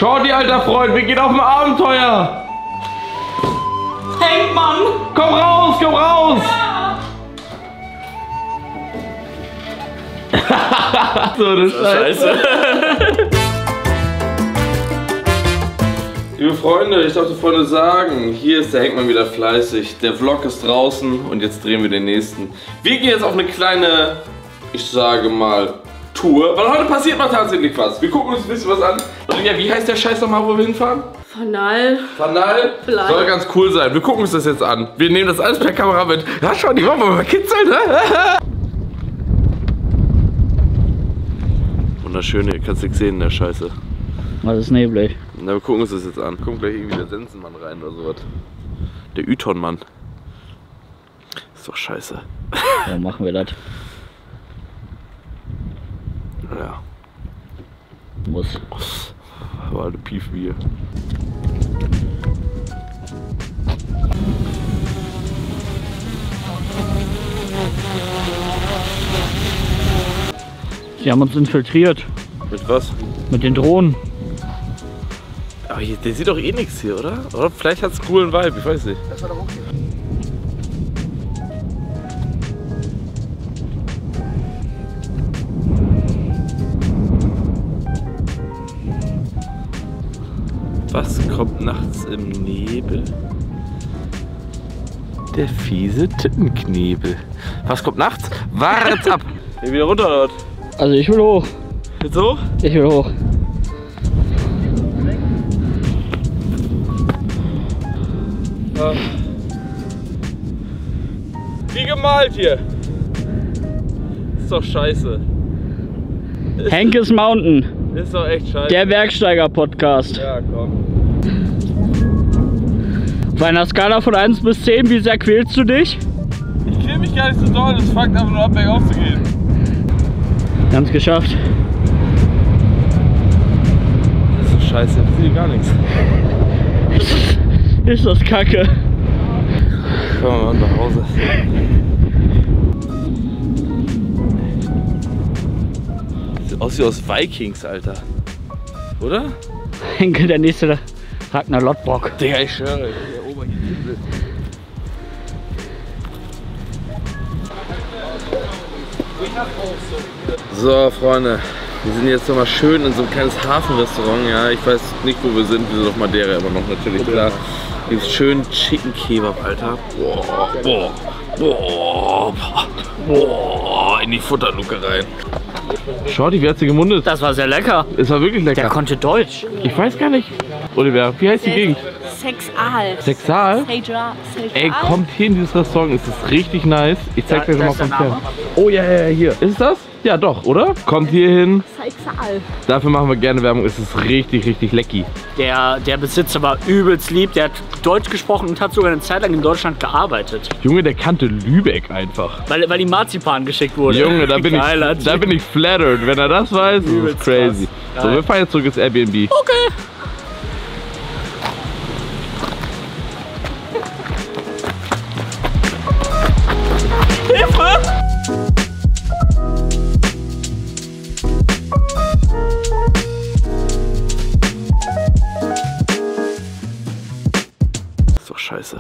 Shorty, alter Freund, wir gehen auf ein Abenteuer. Hank, Mann. Komm raus, komm raus. Ja. So eine Scheiße. Liebe Freunde, ich darf den Freunde sagen, hier ist der Henkmann wieder fleißig. Der Vlog ist draußen und jetzt drehen wir den nächsten. Wir gehen jetzt auf eine kleine, ich sage mal, Tour. Weil heute passiert mal tatsächlich was. Wir gucken uns ein bisschen was an. Olivia, wie heißt der Scheiß nochmal, wo wir hinfahren? Fanal. Fanal? Vielleicht. Soll ganz cool sein. Wir gucken uns das jetzt an. Wir nehmen das alles per Kamera mit. Ja schon, die wollen wir mal kitzeln, ne? Wunderschön, hier kannst du nichts sehen in der Scheiße. Was ist neblig? Na, wir gucken uns das jetzt an. Kommt gleich irgendwie der Sensenmann rein oder sowas. Der Yton-Mann. Ist doch scheiße. Ja, machen wir das. Ja. Muss. Aber eine Piefbier. Sie haben uns infiltriert. Mit was? Mit den Drohnen. Aber hier, der sieht doch eh nichts hier, oder? Oder vielleicht hat es einen coolen Vibe, ich weiß nicht. Das war doch okay. Was kommt nachts im Nebel? Der fiese Tittenknebel. Was kommt nachts? Wart's ab! Hier wieder runter dort. Also ich will hoch. Jetzt hoch? Ich will hoch. Ja. Wie gemalt hier. Ist doch scheiße. Henkes Mountain. Ist doch echt scheiße. Der Bergsteiger-Podcast. Ja, komm. Auf einer Skala von 1 bis 10, wie sehr quälst du dich? Ich quäl mich gar nicht so doll, es fuckt einfach nur ab, bergauf zu gehen. Wir haben es geschafft. Das ist doch scheiße, ich sehe gar nichts. Ist das kacke? Kommen wir mal nach Hause. Sieht aus wie aus Vikings, Alter. Oder? Henke, der nächste Ragnar Lodbrok. Digga, ich schwöre, hier oben hier. So, Freunde, wir sind jetzt nochmal schön in so ein kleines Hafenrestaurant. Ja, ich weiß nicht, wo wir sind. Wir sind auf Madeira immer noch, natürlich, klar. Hier ist schön Chicken Kebab, Alter. Boah, boah, boah, boah, in die Futterluke rein. Shorty, wie hat sie gemundet? Das war sehr lecker. Es war wirklich lecker. Der konnte Deutsch. Ich weiß gar nicht. Oliver, wie heißt die Gegend? Sexal. Sexal? Ey, kommt hier in dieses Restaurant, es ist richtig nice. Ich zeig euch mal vom Fern. Oh ja, ja, hier. Ist es das? Ja, doch, oder? Kommt hier hin. Sexal. Dafür machen wir gerne Werbung. Es ist richtig, richtig lecky. Der Besitzer war übelst lieb. Der hat Deutsch gesprochen und hat sogar eine Zeit lang in Deutschland gearbeitet. Junge, der kannte Lübeck einfach. Weil die Marzipan geschickt wurde. Junge, da bin ich flattered. Wenn er das weiß, ist crazy. Krass. So, wir fahren jetzt zurück ins Airbnb. Okay.